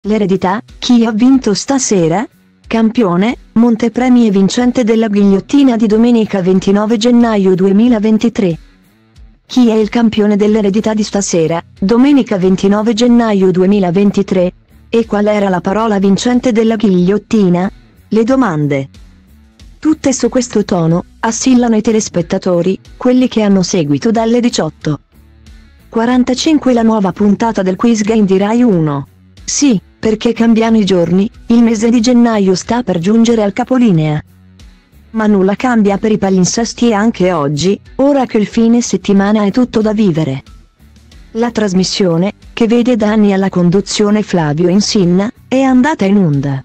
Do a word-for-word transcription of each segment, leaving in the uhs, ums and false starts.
L'eredità, chi ha vinto stasera? Campione, montepremi e vincente della ghigliottina di domenica ventinove gennaio duemilaventitré. Chi è il campione dell'eredità di stasera, domenica ventinove gennaio duemilaventitré? E qual era la parola vincente della ghigliottina? Le domande, tutte su questo tono, assillano i telespettatori, quelli che hanno seguito dalle diciotto e quarantacinque la nuova puntata del Quiz Game di Rai uno. Sì, perché cambiano i giorni, il mese di gennaio sta per giungere al capolinea. Ma nulla cambia per i palinsesti e anche oggi, ora che il fine settimana è tutto da vivere. La trasmissione, che vede da anni alla conduzione Flavio Insinna, è andata in onda.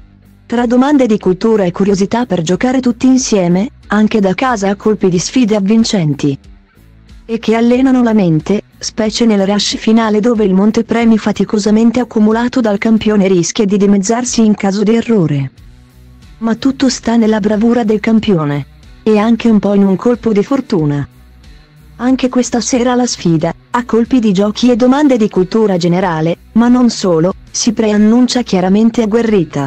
Tra domande di cultura e curiosità per giocare tutti insieme, anche da casa a colpi di sfide avvincenti. E che allenano la mente, specie nel rush finale dove il montepremi faticosamente accumulato dal campione rischia di dimezzarsi in caso di errore. Ma tutto sta nella bravura del campione. E anche un po' in un colpo di fortuna. Anche questa sera la sfida, a colpi di giochi e domande di cultura generale, ma non solo, si preannuncia chiaramente agguerrita.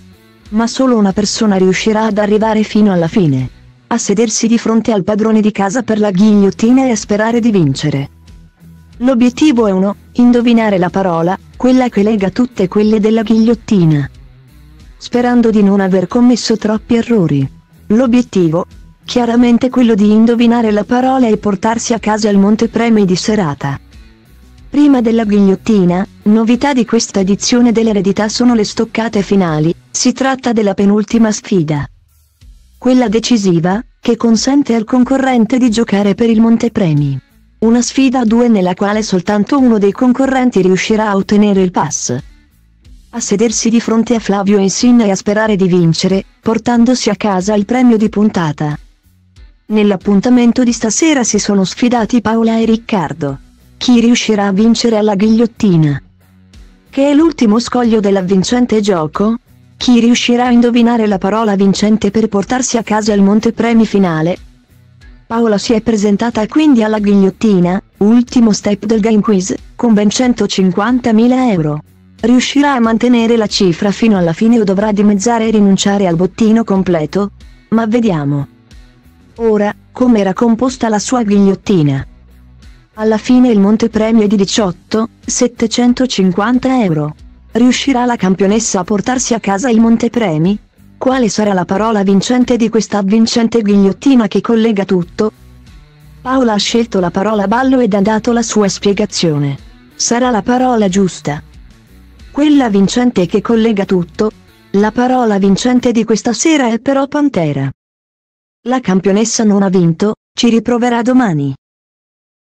Ma solo una persona riuscirà ad arrivare fino alla fine. A sedersi di fronte al padrone di casa per la ghigliottina e a sperare di vincere. L'obiettivo è uno, indovinare la parola, quella che lega tutte quelle della ghigliottina. Sperando di non aver commesso troppi errori. L'obiettivo? Chiaramente quello di indovinare la parola e portarsi a casa il montepremi di serata. Prima della ghigliottina, novità di questa edizione dell'eredità sono le stoccate finali, si tratta della penultima sfida. Quella decisiva, che consente al concorrente di giocare per il montepremi. Una sfida a due nella quale soltanto uno dei concorrenti riuscirà a ottenere il pass. A sedersi di fronte a Flavio Insinna e a sperare di vincere, portandosi a casa il premio di puntata. Nell'appuntamento di stasera si sono sfidati Paola e Riccardo. Chi riuscirà a vincere alla ghigliottina? Che è l'ultimo scoglio dell'avvincente gioco? Chi riuscirà a indovinare la parola vincente per portarsi a casa il montepremi finale? Paola si è presentata quindi alla ghigliottina, ultimo step del Game Quiz, con ben centocinquantamila euro. Riuscirà a mantenere la cifra fino alla fine o dovrà dimezzare e rinunciare al bottino completo? Ma vediamo. Ora, come era composta la sua ghigliottina? Alla fine il montepremi è di diciotto milioni settecentocinquanta euro. Riuscirà la campionessa a portarsi a casa il montepremi? Quale sarà la parola vincente di questa avvincente ghigliottina che collega tutto? Paola ha scelto la parola ballo ed ha dato la sua spiegazione. Sarà la parola giusta. Quella vincente che collega tutto? La parola vincente di questa sera è però pantera. La campionessa non ha vinto, ci riproverà domani.